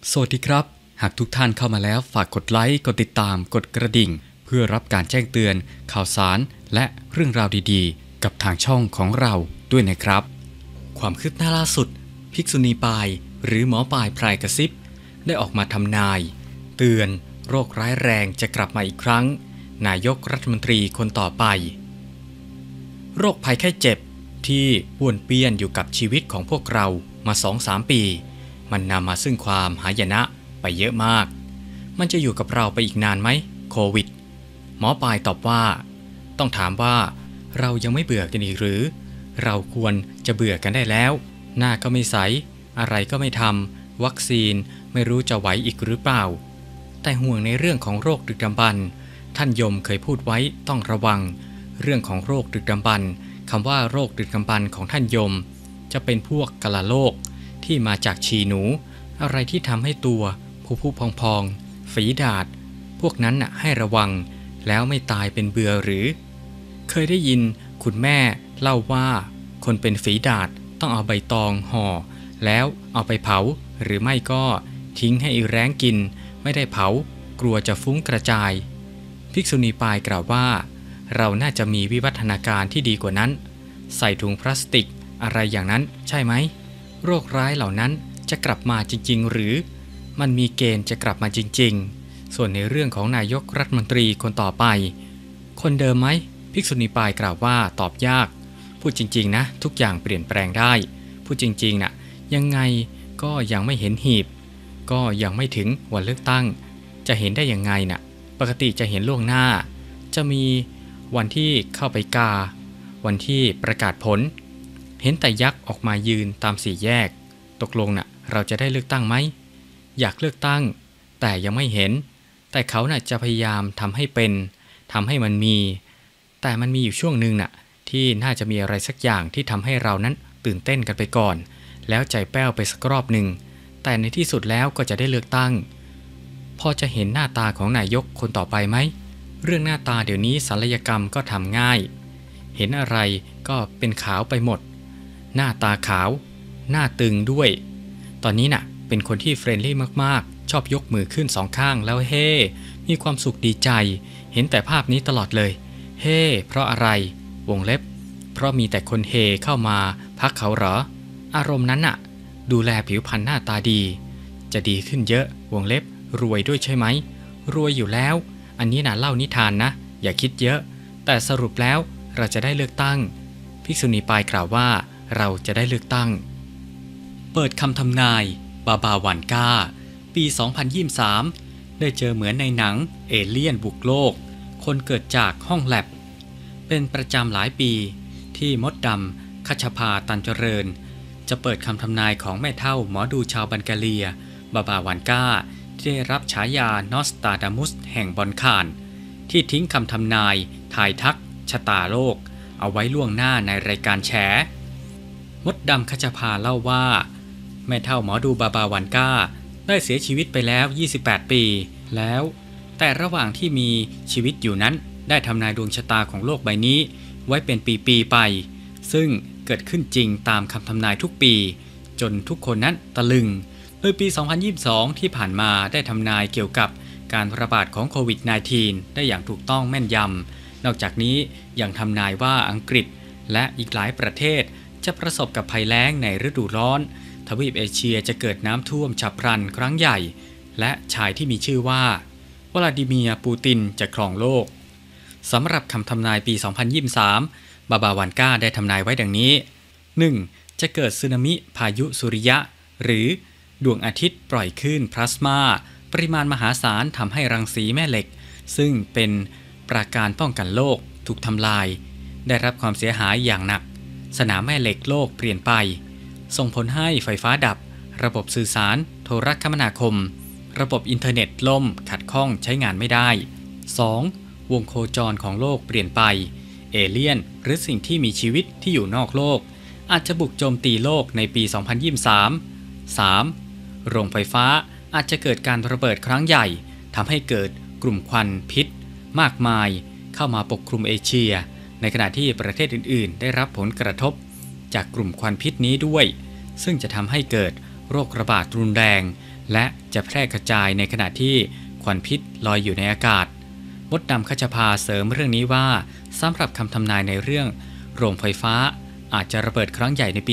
สวัสดีครับหากทุกท่านเข้ามาแล้วฝากกดไลค์กดติดตามกดกระดิ่งเพื่อรับการแจ้งเตือนข่าวสารและเรื่องราวดีๆกับทางช่องของเราด้วยนะครับความคืบหน้าล่าสุดภิกษุณีปายหรือหมอปายพรายกระซิบได้ออกมาทำนายเตือนโรคร้ายแรงจะกลับมาอีกครั้งนายกรัฐมนตรีคนต่อไปโรคภัยไข้เจ็บที่ป้วนเปี้ยนอยู่กับชีวิตของพวกเรามา 2-3 ปีมันนำมาซึ่งความหายนะไปเยอะมากมันจะอยู่กับเราไปอีกนานไหมโควิดหมอปายตอบว่าต้องถามว่าเรายังไม่เบื่อกันอีกหรือเราควรจะเบื่อกันได้แล้วหน้าก็ไม่ใสอะไรก็ไม่ทำวัคซีนไม่รู้จะไหวอีกหรือเปล่าแต่ห่วงในเรื่องของโรคดึกดำบรรพ์ท่านยมเคยพูดไว้ต้องระวังเรื่องของโรคดึกดำบรรพ์คำว่าโรคดึกดำบรรพ์ของท่านยมจะเป็นพวกกะลาโรคที่มาจากฉี่หนูอะไรที่ทำให้ตัวผู้พองๆฝีดาษพวกนั้นน่ะให้ระวังแล้วไม่ตายเป็นเบื่อหรือเคยได้ยินคุณแม่เล่าว่าคนเป็นฝีดาษต้องเอาใบตองห่อแล้วเอาไปเผาหรือไม่ก็ทิ้งให้แร้งกินไม่ได้เผากลัวจะฟุ้งกระจายภิกษุณีปายกล่าวว่าเราน่าจะมีวิวัฒนาการที่ดีกว่านั้นใส่ถุงพลาสติกอะไรอย่างนั้นใช่ไหมโรคร้ายเหล่านั้นจะกลับมาจริงๆหรือมันมีเกณฑ์จะกลับมาจริงๆส่วนในเรื่องของนายกรัฐมนตรีคนต่อไปคนเดิมไหมภิกษุณีปายกล่าวว่าตอบยากพูดจริงๆนะทุกอย่างเปลี่ยนแปลงได้พูดจริงๆน่ะยังไงก็ยังไม่เห็นหีบก็ยังไม่ถึงวันเลือกตั้งจะเห็นได้ยังไงน่ะปกติจะเห็นล่วงหน้าจะมีวันที่เข้าไปกาวันที่ประกาศผลเห็นแต่ยักษ์ออกมายืนตามสี่แยกตกลงน่ะเราจะได้เลือกตั้งไหมอยากเลือกตั้งแต่ยังไม่เห็นแต่เขาน่ะจะพยายามทำให้เป็นทำให้มันมีแต่มันมีอยู่ช่วงหนึ่งน่ะที่น่าจะมีอะไรสักอย่างที่ทำให้เรานั้นตื่นเต้นกันไปก่อนแล้วใจแป้วไปสักรอบหนึ่งแต่ในที่สุดแล้วก็จะได้เลือกตั้งพอจะเห็นหน้าตาของนายกคนต่อไปไหมเรื่องหน้าตาเดี๋ยวนี้ศัลยกรรมก็ทำง่ายเห็นอะไรก็เป็นขาวไปหมดหน้าตาขาวหน้าตึงด้วยตอนนี้น่ะเป็นคนที่เฟรนลี่มากๆชอบยกมือขึ้นสองข้างแล้วเฮ่มีความสุขดีใจเห็นแต่ภาพนี้ตลอดเลยเฮ่เพราะอะไรวงเล็บเพราะมีแต่คนเฮเข้ามาพักเขาเหรออารมณ์นั้นน่ะดูแลผิวพรรณหน้าตาดีจะดีขึ้นเยอะวงเล็บรวยด้วยใช่ไหมรวยอยู่แล้วอันนี้น่ะเล่านิทานนะอย่าคิดเยอะแต่สรุปแล้วเราจะได้เลือกตั้งภิกษุณีปายกล่าวว่าเราจะได้เลือกตั้งเปิดคำทำนายบาบาวันก้าปี 2023 ได้เจอเหมือนในหนังเอเลี่ยนบุกโลกคนเกิดจากห้องแลบเป็นประจำหลายปีที่มดดำคัชภาตันเจริญจะเปิดคำทำนายของแม่เฒ่าหมอดูชาวบัลแกเรียบาบาวันก้าที่ได้รับฉายานอสตาดามุสแห่งบอนคานที่ทิ้งคำทำนายทายทักชะตาโลกเอาไว้ล่วงหน้าในรายการแฉมดดำคัชภาเล่าว่าแม่เฒ่าหมอดูบาบาวันก้าได้เสียชีวิตไปแล้ว28 ปีแล้วแต่ระหว่างที่มีชีวิตอยู่นั้นได้ทำนายดวงชะตาของโลกใบนี้ไว้เป็นปีๆไปซึ่งเกิดขึ้นจริงตามคำทำนายทุกปีจนทุกคนนั้นตะลึงโดยปี 2022 ที่ผ่านมาได้ทำนายเกี่ยวกับการระบาดของโควิด -19 ได้อย่างถูกต้องแม่นยำนอกจากนี้ยังทำนายว่าอังกฤษและอีกหลายประเทศจะประสบกับภัยแล้งในฤดูร้อนทวีปเอเชียจะเกิดน้ำท่วมฉับพลันครั้งใหญ่และชายที่มีชื่อว่าวลาดิเมียร์ปูตินจะครองโลกสำหรับคำทำนายปี 2023 บาบาวันก้าได้ทำนายไว้ดังนี้ 1. จะเกิดสึนามิพายุสุริยะหรือดวงอาทิตย์ปล่อยคลื่นพลาสมาปริมาณมหาศาลทำให้รังสีแม่เหล็กซึ่งเป็นปราการป้องกันโลกถูกทำลายได้รับความเสียหายอย่างหนักสนามแม่เหล็กโลกเปลี่ยนไปส่งผลให้ไฟฟ้าดับระบบสื่อสารโทรคมนาคมระบบอินเทอร์เน็ตล่มขัดข้องใช้งานไม่ได้ 2. วงโคจรของโลกเปลี่ยนไปเอเลี่ยนหรือสิ่งที่มีชีวิตที่อยู่นอกโลกอาจจะบุกโจมตีโลกในปี 2023 3. โรงไฟฟ้าอาจจะเกิดการระเบิดครั้งใหญ่ทำให้เกิดกลุ่มควันพิษมากมายเข้ามาปกคลุมเอเชียในขณะที่ประเทศอื่นๆได้รับผลกระทบจากกลุ่มควันพิษนี้ด้วยซึ่งจะทำให้เกิดโรคระบาดรุนแรงและจะแพร่กระจายในขณะที่ควันพิษลอยอยู่ในอากาศมดดำขจพาเสริมเรื่องนี้ว่าสำหรับคำทำนายในเรื่องโรงไฟฟ้าอาจจะระเบิดครั้งใหญ่ในปี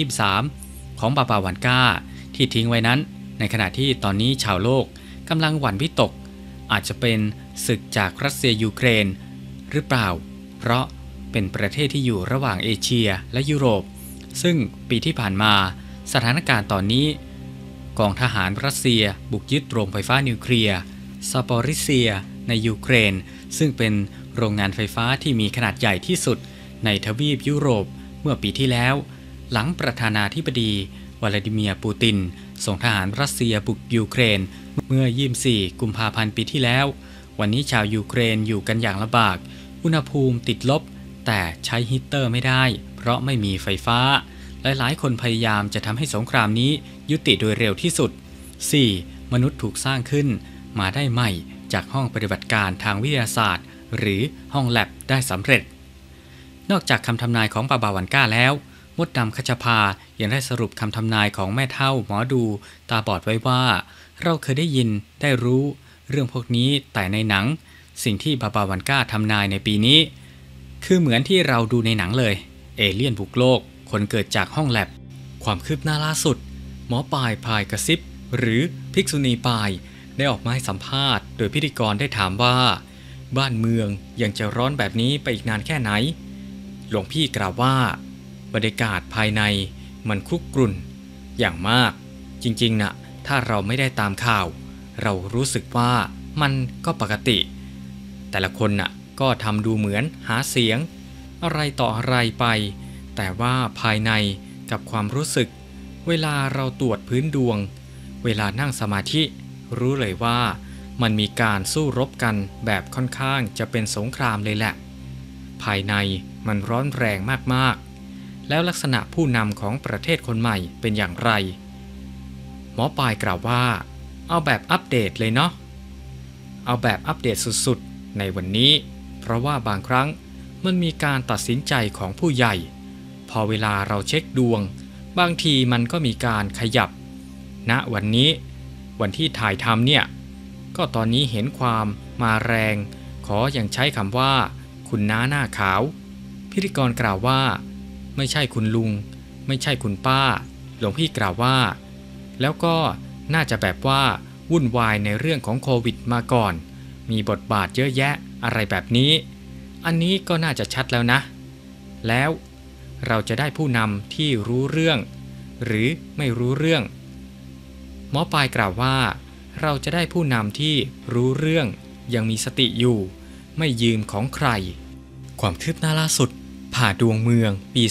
2023 ของบาบาวันก้าที่ทิ้งไว้นั้นในขณะที่ตอนนี้ชาวโลกกำลังหวั่นวิตกอาจจะเป็นศึกจากรัสเซียยูเครนหรือเปล่าเพราะเป็นประเทศที่อยู่ระหว่างเอเชียและยุโรปซึ่งปีที่ผ่านมาสถานการณ์ตอนนี้กองทหารรัสเซียบุกยึดโรงไฟฟ้านิวเคลียร์ซาปอริเซียในยูเครนซึ่งเป็นโรงงานไฟฟ้าที่มีขนาดใหญ่ที่สุดในทวีปยุโรปเมื่อปีที่แล้วหลังประธานาธิบดีวลาดิเมียร์ปูตินส่งทหารรัสเซียบุกยูเครนเมื่อ 24 กุมภาพันธ์ปีที่แล้ววันนี้ชาวยูเครนอยู่กันอย่างลำบากอุณหภูมิติดลบแต่ใช้ฮีตเตอร์ไม่ได้เพราะไม่มีไฟฟ้าหลายๆคนพยายามจะทำให้สงครามนี้ยุติโดยเร็วที่สุด 4. มนุษย์ถูกสร้างขึ้นมาได้ใหม่จากห้องปฏิบัติการทางวิทยาศาสตร์หรือห้องแลบได้สำเร็จนอกจากคำทำนายของบาบาวันก้าแล้วมดดำขจพายังได้สรุปคำทำนายของแม่เฒ่าหมอดูตาบอดไว้ว่าเราเคยได้ยินได้รู้เรื่องพวกนี้แต่ในหนังสิ่งที่บาบาวันก้าทำนายในปีนี้คือเหมือนที่เราดูในหนังเลยเอเลี่ยนบุกโลกคนเกิดจากห้องแลบความคืบหน้าล่าสุดหมอปายพายกระซิบหรือภิกษุณีปายได้ออกมาให้สัมภาษณ์โดยพิธีกรได้ถามว่าบ้านเมืองยังจะร้อนแบบนี้ไปอีกนานแค่ไหนหลวงพี่กล่าวว่าบรรยากาศภายในมันคุกรุ่นอย่างมากจริงๆนะถ้าเราไม่ได้ตามข่าวเรารู้สึกว่ามันก็ปกติแต่ละคนน่ะก็ทำดูเหมือนหาเสียงอะไรต่ออะไรไปแต่ว่าภายในกับความรู้สึกเวลาเราตรวจพื้นดวงเวลานั่งสมาธิรู้เลยว่ามันมีการสู้รบกันแบบค่อนข้างจะเป็นสงครามเลยแหละภายในมันร้อนแรงมากๆแล้วลักษณะผู้นำของประเทศคนใหม่เป็นอย่างไรหมอปายกล่าวว่าเอาแบบอัปเดตเลยเนาะเอาแบบอัปเดตสุดๆในวันนี้เพราะว่าบางครั้งมันมีการตัดสินใจของผู้ใหญ่พอเวลาเราเช็คดวงบางทีมันก็มีการขยับณวันนี้วันที่ถ่ายทำเนี่ยก็ตอนนี้เห็นความมาแรงขออย่างใช้คำว่าคุณน้าหน้าขาวพิธีกรกล่าวว่าไม่ใช่คุณลุงไม่ใช่คุณป้าหลวงพี่กล่าวว่าแล้วก็น่าจะแบบว่าวุ่นวายในเรื่องของโควิดมาก่อนมีบทบาทเยอะแยะอะไรแบบนี้อันนี้ก็น่าจะชัดแล้วนะแล้วเราจะได้ผู้นำที่รู้เรื่องหรือไม่รู้เรื่องหมอปายกล่าวว่าเราจะได้ผู้นำที่รู้เรื่องยังมีสติอยู่ไม่ยืมของใครความคืบหน้าล่าสุดผ่าดวงเมืองปี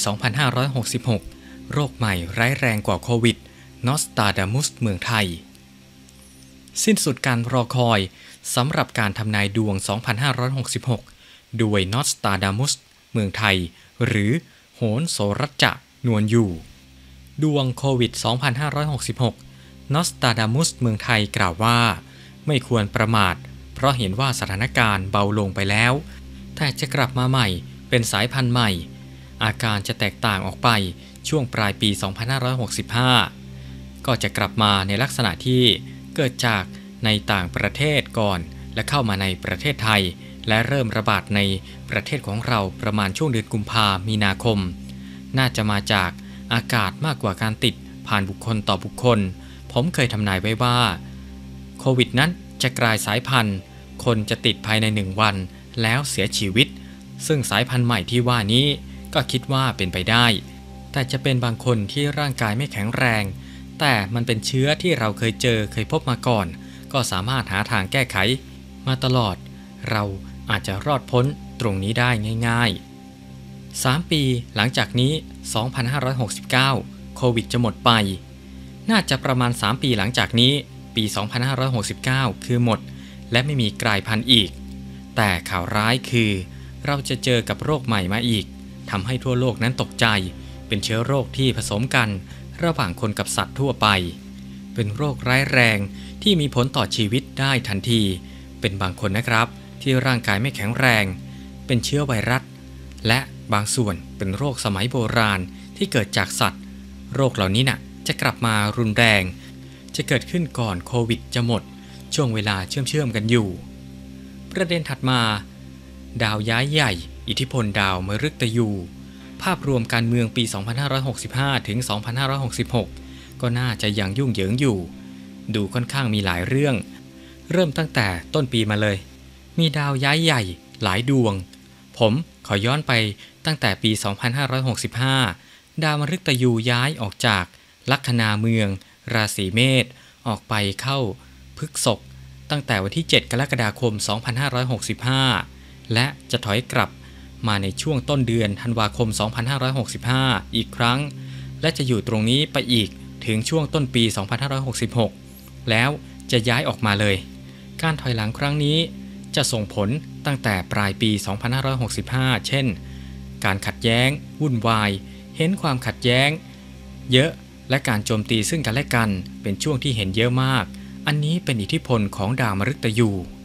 2566 โรคใหม่ร้ายแรงกว่าโควิดนอสตราดามุสเมืองไทยสิ้นสุดการรอคอยสำหรับการทำนายดวง 2566 โดยนอสตราดามุสเมืองไทยหรือโหนโสรัจจะนวลอยู่ดวงโควิด 2566 นอสตราดามุสเมืองไทยกล่าวว่าไม่ควรประมาทเพราะเห็นว่าสถานการณ์เบาลงไปแล้วแต่จะกลับมาใหม่เป็นสายพันธุ์ใหม่อาการจะแตกต่างออกไปช่วงปลายปี 2565 ก็จะกลับมาในลักษณะที่เกิดจากในต่างประเทศก่อนและเข้ามาในประเทศไทยและเริ่มระบาดในประเทศของเราประมาณช่วงเดือนกุมภามีนาคมน่าจะมาจากอากาศมากกว่าการติดผ่านบุคคลต่อบุคคลผมเคยทำนายไว้ว่าโควิดนั้นจะกลายสายพันธุ์คนจะติดภายใน1 วันแล้วเสียชีวิตซึ่งสายพันธุ์ใหม่ที่ว่านี้ก็คิดว่าเป็นไปได้แต่จะเป็นบางคนที่ร่างกายไม่แข็งแรงแต่มันเป็นเชื้อที่เราเคยเจอเคยพบมาก่อนก็สามารถหาทางแก้ไขมาตลอดเราอาจจะรอดพ้นตรงนี้ได้ง่ายๆ3 ปีหลังจากนี้ 2569 โควิดจะหมดไปน่าจะประมาณ3 ปีหลังจากนี้ปี 2569 คือหมดและไม่มีกลายพันธุ์อีกแต่ข่าวร้ายคือเราจะเจอกับโรคใหม่มาอีกทำให้ทั่วโลกนั้นตกใจเป็นเชื้อโรคที่ผสมกันระหว่างคนกับสัตว์ทั่วไปเป็นโรคร้ายแรงที่มีผลต่อชีวิตได้ทันทีเป็นบางคนนะครับที่ร่างกายไม่แข็งแรงเป็นเชื้อไวรัสและบางส่วนเป็นโรคสมัยโบราณที่เกิดจากสัตว์โรคเหล่านี้จะกลับมารุนแรงจจะเกิดขึ้นก่อนโควิดจะหมดช่วงเวลาเชื่อมกันอยู่ประเด็นถัดมาดาวย้ายใหญ่อิทธิพลดาวมฤตยูภาพรวมการเมืองปี 2565 ถึง 2566 ก็น่าจะยังยุ่งเหยิงอยู่ดูค่อนข้างมีหลายเรื่องเริ่มตั้งแต่ต้นปีมาเลยมีดาวย้ายใหญ่หลายดวงผมขอย้อนไปตั้งแต่ปี 2565 ดาวมฤตยูย้ายออกจากลัคนาเมืองราศีเมษออกไปเข้าพฤษภตั้งแต่วันที่ 7 กรกฎาคม 2565 และจะถอยกลับมาในช่วงต้นเดือนธันวาคม 2565 อีกครั้งและจะอยู่ตรงนี้ไปอีกถึงช่วงต้นปี 2566 แล้วจะย้ายออกมาเลยการถอยหลังครั้งนี้จะส่งผลตั้งแต่ปลายปี 2565 เช่นการขัดแย้งวุ่นวายเห็นความขัดแย้งเยอะและการโจมตีซึ่งกันและกันเป็นช่วงที่เห็นเยอะมากอันนี้เป็นอิทธิพลของดาวมฤตยู